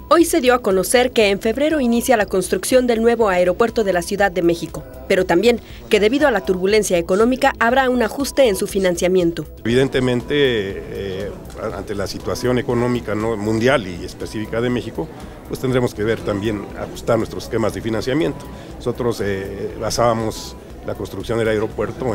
Hoy se dio a conocer que en febrero inicia la construcción del nuevo aeropuerto de la Ciudad de México, pero también que debido a la turbulencia económica habrá un ajuste en su financiamiento. Evidentemente, ante la situación económica mundial y específica de México, pues tendremos que ver también ajustar nuestros esquemas de financiamiento. Nosotros basábamos la construcción del aeropuerto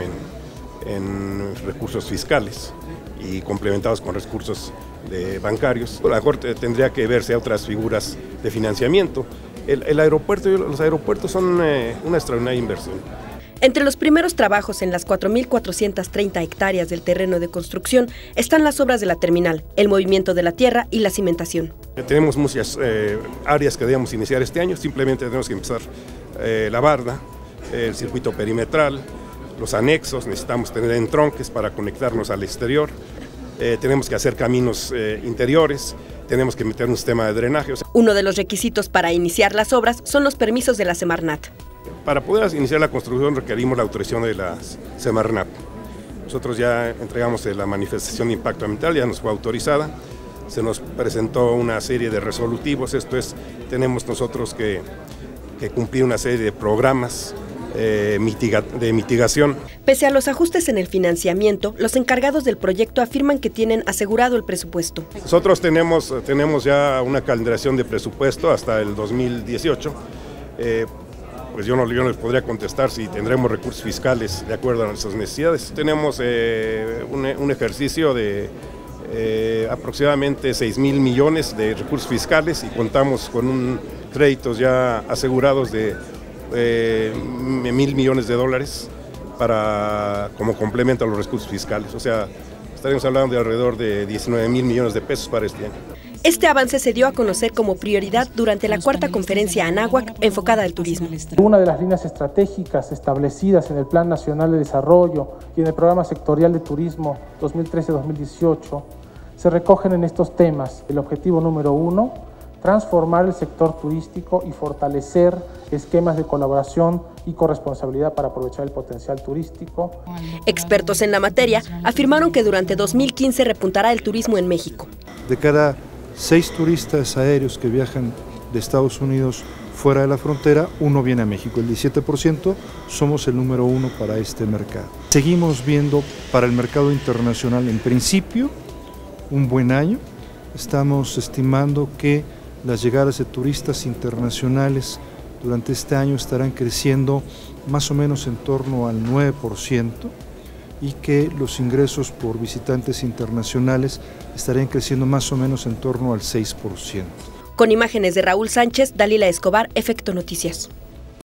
en recursos fiscales y complementados con recursos bancarios. A lo mejor tendría que verse otras figuras de financiamiento. El aeropuerto y los aeropuertos son una extraordinaria inversión. Entre los primeros trabajos en las 4.430 hectáreas del terreno de construcción están las obras de la terminal, el movimiento de la tierra y la cimentación. Tenemos muchas áreas que debemos iniciar este año, simplemente tenemos que empezar la barda, el circuito perimetral, los anexos, necesitamos tener entronques para conectarnos al exterior, tenemos que hacer caminos interiores, tenemos que meter un sistema de drenaje. Uno de los requisitos para iniciar las obras son los permisos de la Semarnat. Para poder iniciar la construcción requerimos la autorización de la Semarnat. Nosotros ya entregamos la manifestación de impacto ambiental, ya nos fue autorizada, se nos presentó una serie de resolutivos, esto es, tenemos nosotros que cumplir una serie de programas de mitigación. Pese a los ajustes en el financiamiento, los encargados del proyecto afirman que tienen asegurado el presupuesto. Nosotros tenemos ya una calendarización de presupuesto hasta el 2018. Pues yo no les podría contestar si tendremos recursos fiscales de acuerdo a nuestras necesidades. Tenemos un ejercicio de aproximadamente 6,000 millones de recursos fiscales y contamos con créditos ya asegurados de 1,000 millones de dólares como complemento a los recursos fiscales. O sea, estaríamos hablando de alrededor de 19,000 millones de pesos para este año. Este avance se dio a conocer como prioridad durante la cuarta conferencia Anáhuac enfocada al turismo. Una de las líneas estratégicas establecidas en el Plan Nacional de Desarrollo y en el Programa Sectorial de Turismo 2013-2018 se recogen en estos temas. El objetivo número 1, transformar el sector turístico y fortalecer esquemas de colaboración y corresponsabilidad para aprovechar el potencial turístico. Expertos en la materia afirmaron que durante 2015 repuntará el turismo en México. De cada 6 turistas aéreos que viajan de Estados Unidos fuera de la frontera, 1 viene a México. El 17% somos el número 1 para este mercado. Seguimos viendo para el mercado internacional en principio un buen año. Estamos estimando que las llegadas de turistas internacionales durante este año estarán creciendo más o menos en torno al 9% y que los ingresos por visitantes internacionales estarían creciendo más o menos en torno al 6%. Con imágenes de Raúl Sánchez, Dalila Escobar, Efecto Noticias.